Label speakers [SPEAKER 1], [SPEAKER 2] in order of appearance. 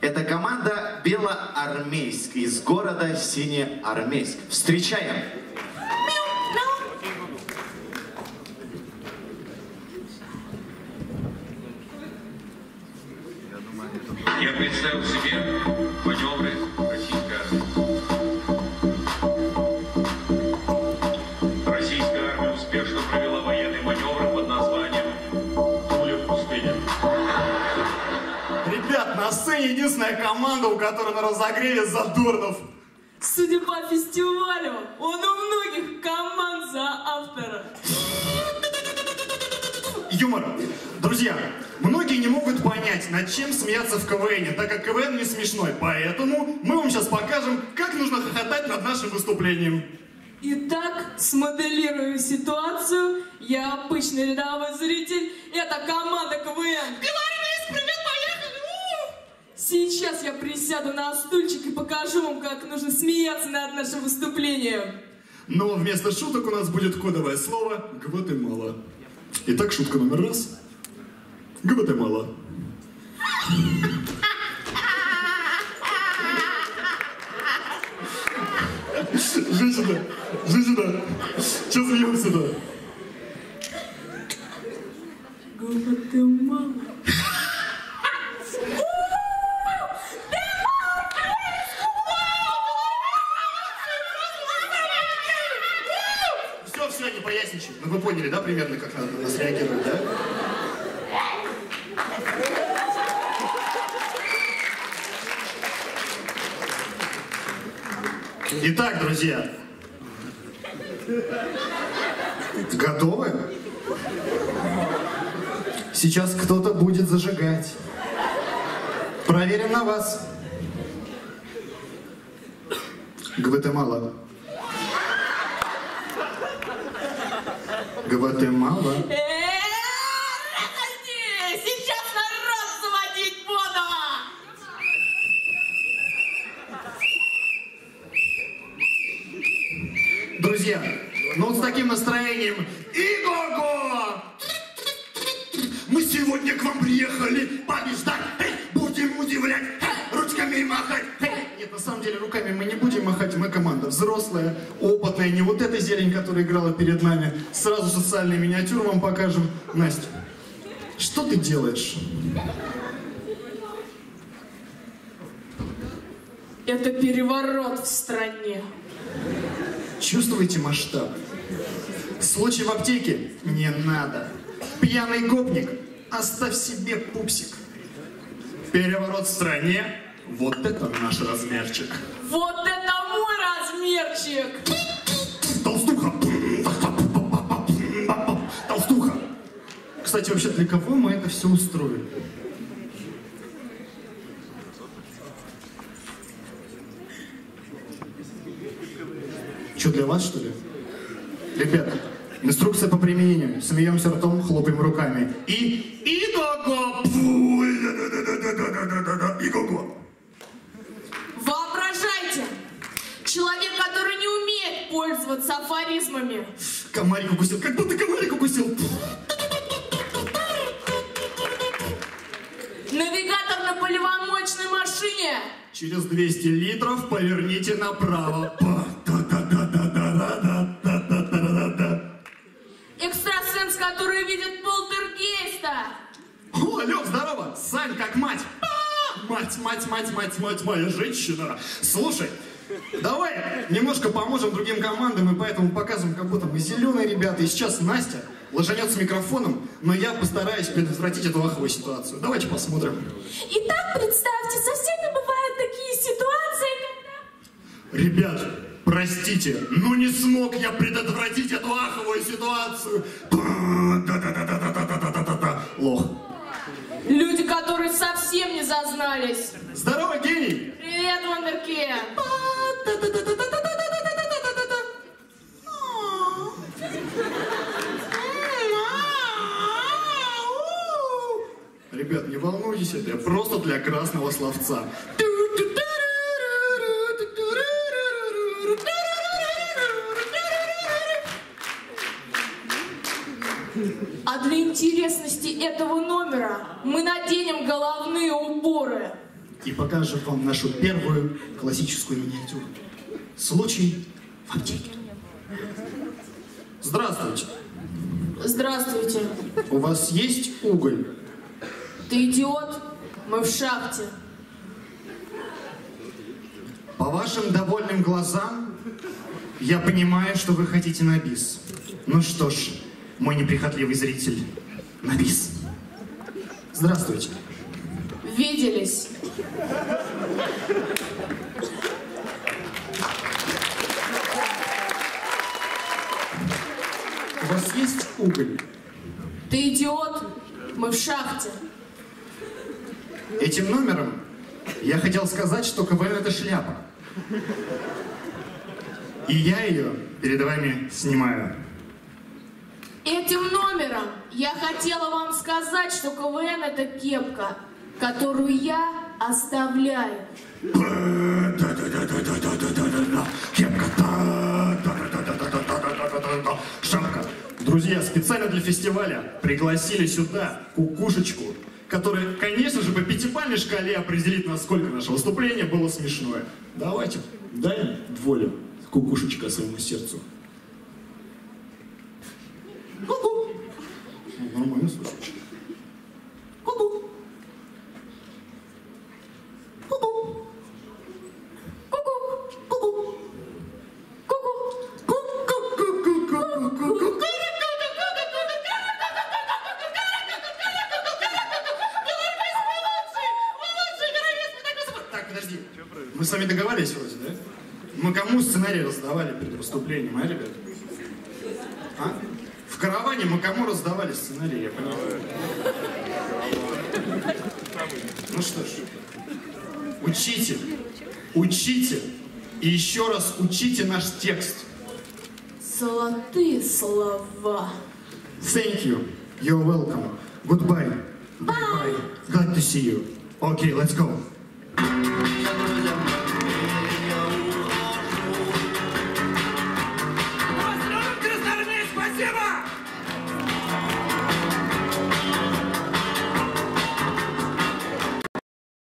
[SPEAKER 1] Это команда Белоармейск из города Синеармейск. Встречаем!
[SPEAKER 2] Я представил себе маневры российской армии. Российская армия успешно провела военный маневр под названием «Пуля в пустыне».
[SPEAKER 3] Ребят, на сцене единственная команда, у которой на разогреве Задорнов.
[SPEAKER 4] Судя по фестивалю, он у многих команд за автора.
[SPEAKER 3] Юмор. Друзья, многие не могут понять, над чем смеяться в КВН, так как КВН не смешной. Поэтому мы вам сейчас покажем, как нужно хохотать над нашим выступлением.
[SPEAKER 4] Итак, смоделирую ситуацию. Я обычный рядовой зритель. Это команда КВН. Белормейск, привет, поехали! Сейчас я присяду на стульчик и покажу вам, как нужно смеяться над нашим выступлением.
[SPEAKER 3] Но вместо шуток у нас будет кодовое слово «Гватемала». Итак, шутка номер раз. Гватемала. Женщина, что смеемся-то?
[SPEAKER 4] Гватемала.
[SPEAKER 3] Все, не поясничай. Ну вы поняли, да, примерно, как надо на нас реагировать, да? Итак, друзья, готовы? Сейчас кто-то будет зажигать. Проверим на вас. Гватемала. Гватемала.
[SPEAKER 4] Сейчас народ заводить буду!
[SPEAKER 3] Друзья, ну вот с таким настроением «Иго-го!» Мы сегодня к вам приехали побеждать, будем удивлять, ручками махать. Нет, на самом деле руками мы не будем махать, мы команда взрослая, опытная, не вот эта зелень, которая играла перед нами. Сразу социальные миниатюры вам покажем. Настя, что ты делаешь?
[SPEAKER 4] Это переворот в стране.
[SPEAKER 3] Чувствуете масштаб? Случай в аптеке? Не надо. Пьяный гопник? Оставь себе пупсик. Переворот в стране? Вот это наш размерчик.
[SPEAKER 4] Вот это мой размерчик!
[SPEAKER 3] Толстуха! Толстуха! Кстати, вообще, для кого мы это все устроили? Что, для вас, что ли? Ребята, инструкция по применению. Смеемся ртом, хлопаем руками. И... Иго-го! Иго-го!
[SPEAKER 4] Воображайте! Человек, который не умеет пользоваться афоризмами.
[SPEAKER 3] Комарик укусил. Как будто комарик укусил.
[SPEAKER 4] Навигатор на полевомочной машине.
[SPEAKER 3] Через 200 литров поверните направо.
[SPEAKER 4] Экстрасенс, который видит полтергейста.
[SPEAKER 3] О, Лёв, здорово! Сань, как мать! Мать, моя женщина! Слушай, давай немножко поможем другим командам и поэтому показываем, как будто мы зеленые ребята. И сейчас Настя ложанет с микрофоном, но я постараюсь предотвратить эту аховую ситуацию. Давайте посмотрим.
[SPEAKER 4] Итак, представьте, со всеми бывают такие ситуации, когда...
[SPEAKER 3] Ребят, простите, но не смог я предотвратить эту аховую ситуацию. Лох.
[SPEAKER 4] Люди, которые совсем не зазнались.
[SPEAKER 3] Здорово, гений!
[SPEAKER 4] Привет, Вундеркинд!
[SPEAKER 3] Ребят, не волнуйтесь, это просто для красного словца.
[SPEAKER 4] А для интересности этого номера мы наденем головные уборы.
[SPEAKER 3] и покажем вам нашу первую классическую миниатюру. Случай в аптеке. Здравствуйте.
[SPEAKER 4] Здравствуйте.
[SPEAKER 3] У вас есть уголь?
[SPEAKER 4] Ты идиот? Мы в шахте.
[SPEAKER 3] По вашим довольным глазам я понимаю, что вы хотите на бис. Ну что ж, мой неприхотливый зритель, на бис. Здравствуйте.
[SPEAKER 4] Виделись.
[SPEAKER 3] У вас есть уголь?
[SPEAKER 4] Ты идиот? Мы в шахте.
[SPEAKER 3] Этим номером я хотел сказать, что КВН это шляпа. И я ее перед вами снимаю.
[SPEAKER 4] Этим номером я хотела вам сказать, что КВН это кепка, которую я оставляю.
[SPEAKER 3] Кепка. Шапка. Друзья, специально для фестиваля пригласили сюда кукушечку, которая, конечно же, по пятибалльной шкале определит, насколько наше выступление было смешное. Давайте, дай волю, кукушечка, своему сердцу. Ку-ку. Нормально слушай. Ку-ку. Ку-ку. Ку-ку. Ку-ку. Так, подожди. Мы с вами договаривались вроде, да? Мы кому сценарий раздавали перед выступлением, а, ребят? А? В караване мы кому раздавали сценарий, я понимаю. Ну что ж, учите, учите и еще раз учите наш текст.
[SPEAKER 4] Золотые слова.
[SPEAKER 3] Thank you. You're welcome. Goodbye. Bye. Glad to see you. Okay, let's go.